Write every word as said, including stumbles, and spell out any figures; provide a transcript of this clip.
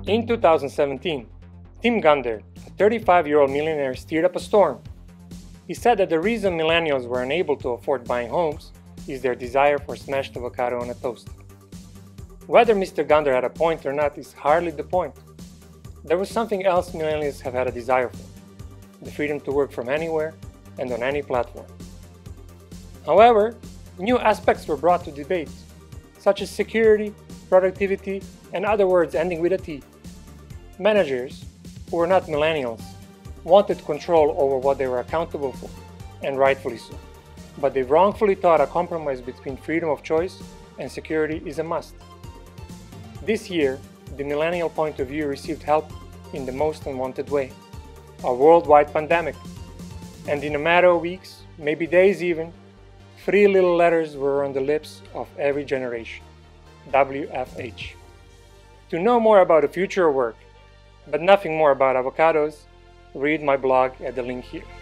In two thousand seventeen, Tim Gunder, a thirty-five-year-old millionaire, steered up a storm. He said that the reason millennials were unable to afford buying homes is their desire for smashed avocado on a toast. Whether Mister Gunder had a point or not is hardly the point. There was something else millennials have had a desire for: the freedom to work from anywhere and on any platform. However, new aspects were brought to debate, such as security, productivity, and other words ending with a T. Managers, who were not millennials, wanted control over what they were accountable for, and rightfully so. But they wrongfully thought a compromise between freedom of choice and security is a must. This year, the millennial point of view received help in the most unwanted way: a worldwide pandemic. And in a matter of weeks, maybe days even, three little letters were on the lips of every generation: W F H. To know more about the future of work, but nothing more about avocados, read my blog at the link here.